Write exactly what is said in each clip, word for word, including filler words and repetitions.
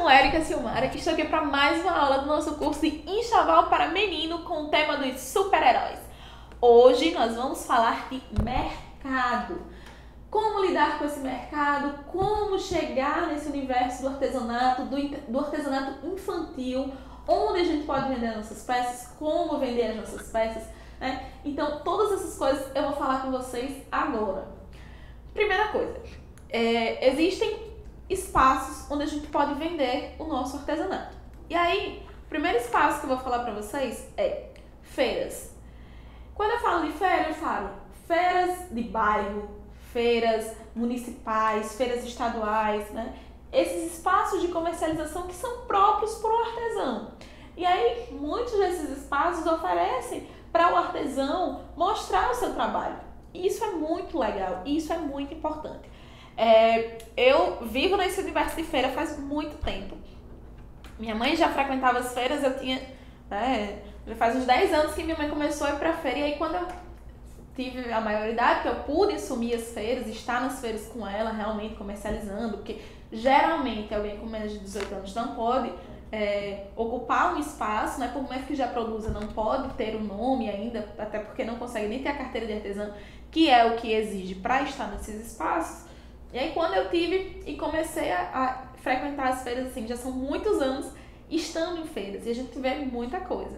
chamo Érica Silmara e estou aqui para mais uma aula do nosso curso de Enxoval para Menino com o tema dos super-heróis. Hoje nós vamos falar de mercado. Como lidar com esse mercado, como chegar nesse universo do artesanato, do, do artesanato infantil, onde a gente pode vender as nossas peças, como vender as nossas peças, né? Então, todas essas coisas eu vou falar com vocês agora. Primeira coisa, é, existem espaços onde a gente pode vender o nosso artesanato. E aí, o primeiro espaço que eu vou falar para vocês é feiras. Quando eu falo de feira, eu falo feiras de bairro, feiras municipais, feiras estaduais, né? Esses espaços de comercialização que são próprios para o artesão. E aí, muitos desses espaços oferecem para o artesão mostrar o seu trabalho. E isso é muito legal, isso é muito importante. É, eu vivo nesse universo de feira faz muito tempo. Minha mãe já frequentava as feiras, eu tinha, né, já faz uns dez anos que minha mãe começou a ir pra feira. E aí quando eu tive a maioridade, que eu pude assumir as feiras, estar nas feiras com ela, realmente comercializando, porque geralmente alguém com menos de dezoito anos não pode é, ocupar um espaço, né, por mais que já produza, não pode ter o um nome ainda, até porque não consegue nem ter a carteira de artesã, que é o que exige para estar nesses espaços. E aí quando eu tive e comecei a, a frequentar as feiras, assim, já são muitos anos estando em feiras, e a gente vê muita coisa.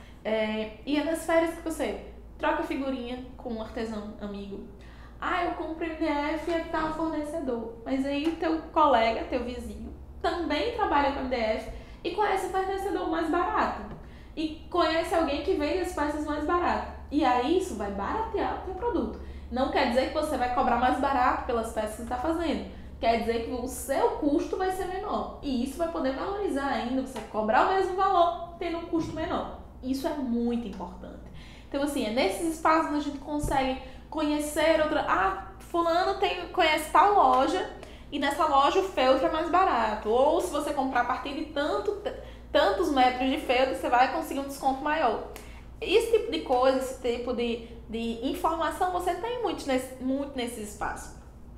É, e é nas feiras que você troca figurinha com um artesão amigo. Ah, eu compro M D F e é tal fornecedor. Mas aí teu colega, teu vizinho, também trabalha com M D F e conhece o fornecedor mais barato. E conhece alguém que vende as peças mais barato. E aí isso vai baratear o teu produto. Não quer dizer que você vai cobrar mais barato pelas peças que você está fazendo. Quer dizer que o seu custo vai ser menor. E isso vai poder valorizar ainda, você cobrar o mesmo valor, tendo um custo menor. Isso é muito importante. Então, assim, é nesses espaços onde a gente consegue conhecer outra... Ah, fulano tem, conhece tal loja e nessa loja o feltro é mais barato. Ou se você comprar a partir de tanto, tantos metros de feltro, você vai conseguir um desconto maior. Esse tipo de coisa, esse tipo de, de informação você tem muito, nesse, muito nesses espaços.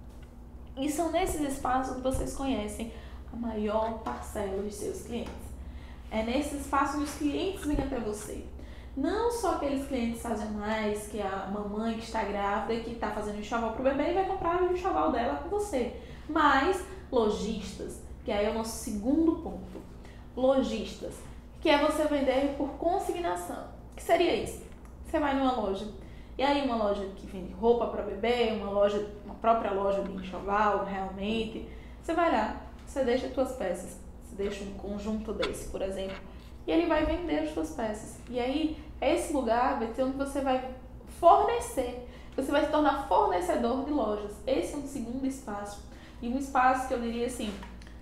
E são nesses espaços que vocês conhecem a maior parcela dos seus clientes. É nesse espaço que os clientes vêm até você. Não só aqueles clientes sazonais, que é a mamãe que está grávida e que está fazendo um enxoval para o bebê e vai comprar o enxoval dela com você. Mas lojistas, que aí é o nosso segundo ponto. Lojistas, que é você vender por consignação. O que seria isso? Você vai numa loja, e aí uma loja que vende roupa para bebê, uma loja, uma própria loja de enxoval, realmente, você vai lá, você deixa as suas peças, você deixa um conjunto desse, por exemplo, e ele vai vender as suas peças. E aí, esse lugar vai ser onde você vai fornecer, você vai se tornar fornecedor de lojas. Esse é um segundo espaço, e um espaço que eu diria assim,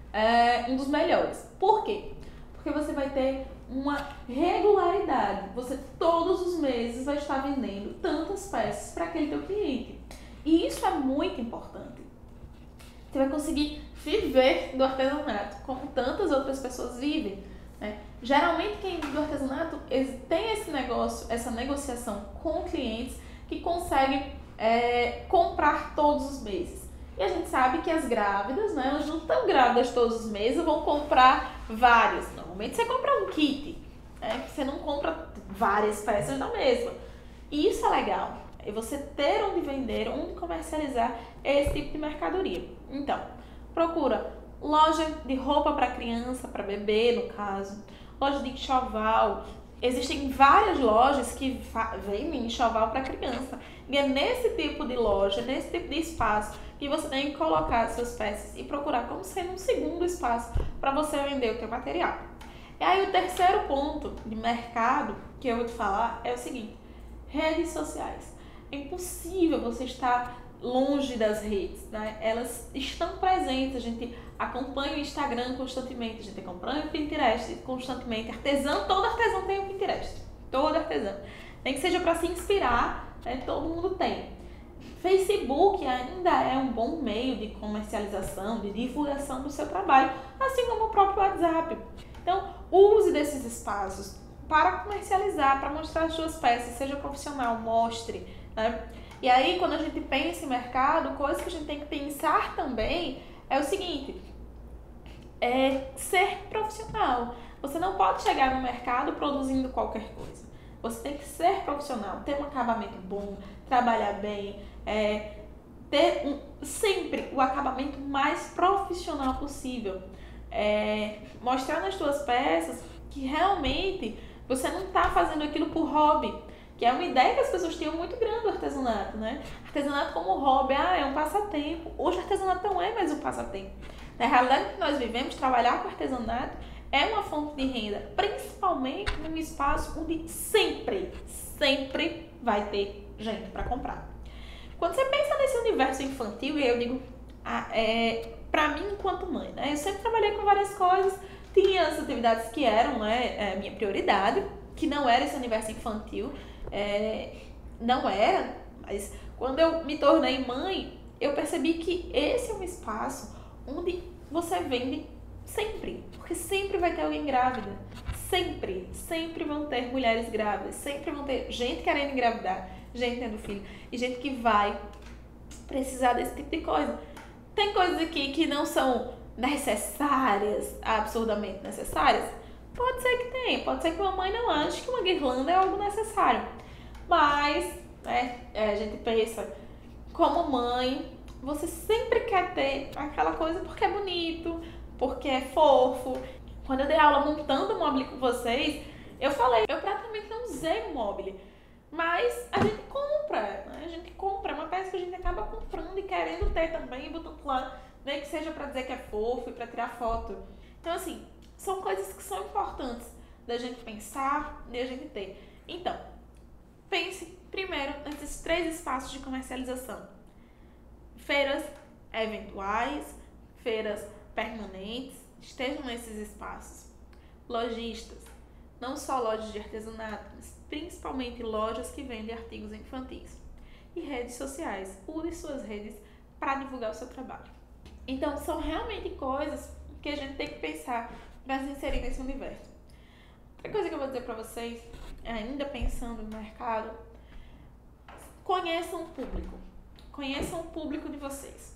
é um dos melhores. Por quê? Porque você vai ter uma regularidade. Você todos os meses vai estar vendendo tantas peças para aquele teu cliente. E isso é muito importante. Você vai conseguir viver do artesanato como tantas outras pessoas vivem, né? Geralmente quem vive do artesanato tem esse negócio, essa negociação com clientes que conseguem é, comprar todos os meses. E a gente sabe que as grávidas, né, elas não estão grávidas todos os meses, vão comprar várias. Normalmente você compra um kit, né, você não compra várias peças da mesma. E isso é legal, é você ter onde vender, onde comercializar esse tipo de mercadoria. Então, procura loja de roupa para criança, para bebê no caso, loja de enxoval. Existem várias lojas que vendem enxoval para criança. E é nesse tipo de loja, nesse tipo de espaço, que você tem que colocar as suas peças e procurar como sendo um segundo espaço para você vender o teu material. E aí o terceiro ponto de mercado que eu vou te falar é o seguinte: redes sociais. É impossível você estar longe das redes, né? Elas estão presentes, a gente acompanha o Instagram constantemente, a gente acompanha o Pinterest constantemente. Artesão, todo artesão tem um Pinterest, todo artesão. Nem que seja para se inspirar, né? Todo mundo tem. Facebook ainda é um bom meio de comercialização, de divulgação do seu trabalho, assim como o próprio WhatsApp. Então, use desses espaços para comercializar, para mostrar as suas peças, seja profissional, mostre, né? E aí, quando a gente pensa em mercado, coisa que a gente tem que pensar também é o seguinte: é ser profissional. Você não pode chegar no mercado produzindo qualquer coisa. Você tem que ser profissional, ter um acabamento bom, trabalhar bem, é, ter um, sempre o acabamento mais profissional possível. É, mostrar nas suas peças que realmente você não está fazendo aquilo por hobby, que é uma ideia que as pessoas tinham muito grande do artesanato, né? Artesanato como hobby, ah, é um passatempo. Hoje o artesanato não é mais um passatempo. Na realidade que nós vivemos, trabalhar com artesanato é uma fonte de renda, principalmente num espaço onde sempre, sempre vai ter gente para comprar. Quando você pensa nesse universo infantil, e eu digo, ah, é, pra mim enquanto mãe, né? Eu sempre trabalhei com várias coisas, tinha as atividades que eram, né, é, minha prioridade, que não era esse universo infantil, é, não era, mas quando eu me tornei mãe, eu percebi que esse é um espaço onde você vende sempre, porque sempre vai ter alguém grávida, sempre, sempre vão ter mulheres grávidas, sempre vão ter gente querendo engravidar, gente tendo filho, e gente que vai precisar desse tipo de coisa. Tem coisas aqui que não são necessárias, absurdamente necessárias? Pode ser que tenha, pode ser que uma mãe não ache que uma guirlanda é algo necessário. Mas, né, a gente pensa, como mãe, você sempre quer ter aquela coisa porque é bonito, porque é fofo. Quando eu dei aula montando o mobile com vocês, eu falei, eu praticamente não usei o mobile, mas a gente compra, né? A gente compra, é uma peça que a gente acaba comprando e querendo ter também, e botando lá, nem que seja pra dizer que é fofo e pra tirar foto. Então, assim, são coisas que são importantes da gente pensar e da gente ter. Então, pense primeiro nesses três espaços de comercialização. Feiras eventuais, feiras permanentes, estejam nesses espaços. Lojistas, não só lojas de artesanato, mas principalmente lojas que vendem artigos infantis. E redes sociais, use suas redes para divulgar o seu trabalho. Então, são realmente coisas que a gente tem que pensar para se inserir nesse universo. Outra coisa que eu vou dizer para vocês, ainda pensando no mercado, conheçam o público. Conheçam o público de vocês.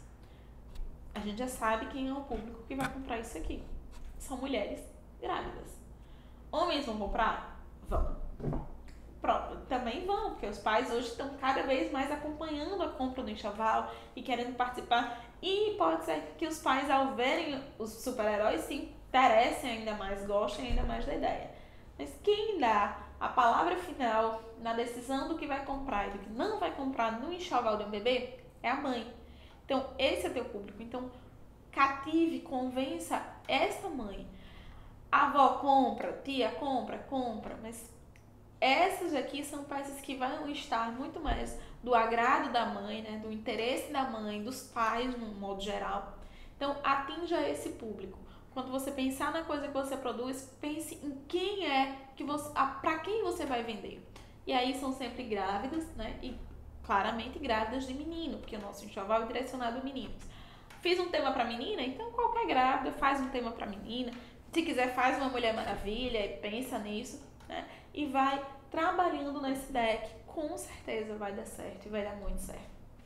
A gente já sabe quem é o público que vai comprar isso aqui. São mulheres grávidas. Homens vão comprar? Vão. Pronto, também vão, porque os pais hoje estão cada vez mais acompanhando a compra do enxoval e querendo participar. E pode ser que os pais, ao verem os super-heróis, se interessem ainda mais, gostem ainda mais da ideia. Mas quem dá a palavra final na decisão do que vai comprar e do que não vai comprar no enxoval de um bebê é a mãe. Então, esse é teu público. Então, cative, convença essa mãe. A avó compra, tia compra, compra, mas essas aqui são peças que vão estar muito mais do agrado da mãe, né, do interesse da mãe, dos pais, no modo geral. Então, atinja esse público. Quando você pensar na coisa que você produz, pense em quem é, que você, para quem você vai vender. E aí são sempre grávidas, né, e claramente grávidas de menino, porque o nosso enxoval é direcionado a meninos. Fiz um tema para menina, então qualquer grávida faz um tema para menina. Se quiser, faz uma Mulher Maravilha e pensa nisso, né? E vai trabalhando nesse deck. Com certeza vai dar certo e vai dar muito certo.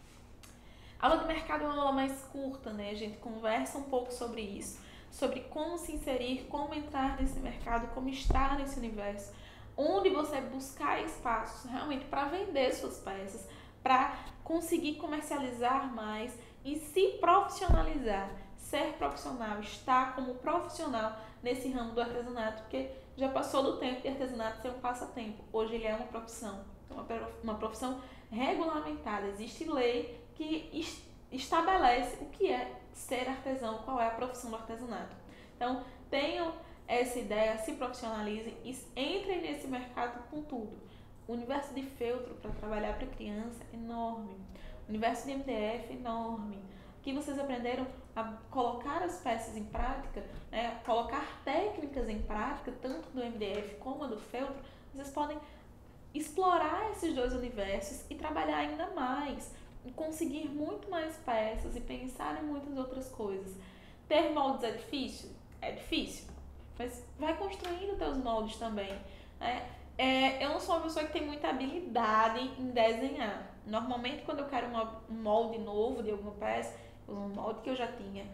A aula de mercado é uma aula mais curta, né? A gente conversa um pouco sobre isso, sobre como se inserir, como entrar nesse mercado, como estar nesse universo, onde você buscar espaços realmente para vender suas peças, para conseguir comercializar mais e se profissionalizar, ser profissional, estar como profissional nesse ramo do artesanato, porque já passou do tempo de artesanato ser um passatempo. Hoje ele é uma profissão, uma profissão regulamentada. Existe lei que estabelece o que é ser artesão, qual é a profissão do artesanato. Então, tenham essa ideia, se profissionalizem e entrem nesse mercado com tudo. O universo de feltro para trabalhar para criança é enorme. O universo de M D F é enorme. Aqui vocês aprenderam a colocar as peças em prática, né? Colocar técnicas em prática, tanto do M D F como do feltro. Vocês podem explorar esses dois universos e trabalhar ainda mais, e conseguir muito mais peças e pensar em muitas outras coisas. Ter moldes é difícil? É difícil, mas vai construindo teus moldes também, né? É, eu não sou uma pessoa que tem muita habilidade em desenhar. Normalmente, quando eu quero uma, um molde novo de alguma peça, eu uso um molde que eu já tinha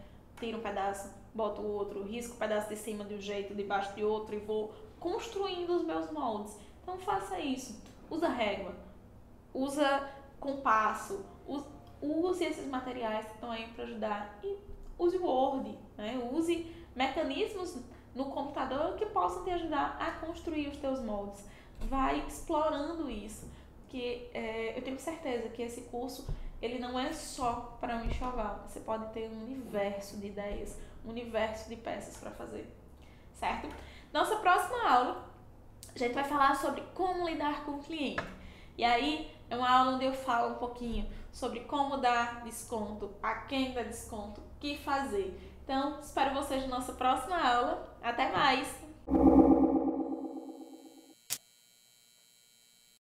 tiro um pedaço, boto o outro, risco o pedaço de cima de um jeito, de baixo de outro e vou construindo os meus moldes. Então faça isso. Usa régua, usa compasso, use esses materiais que estão aí para ajudar e use o Word, né? Use mecanismos no computador que possam te ajudar a construir os teus moldes. Vai explorando isso, que é, eu tenho certeza que esse curso ele não é só para um enxoval. Você pode ter um universo de ideias, um universo de peças para fazer, certo? Nossa próxima aula, a gente vai falar sobre como lidar com o cliente. E aí é uma aula onde eu falo um pouquinho sobre como dar desconto, a quem dar desconto, o que fazer. Então, espero vocês na nossa próxima aula. Até mais!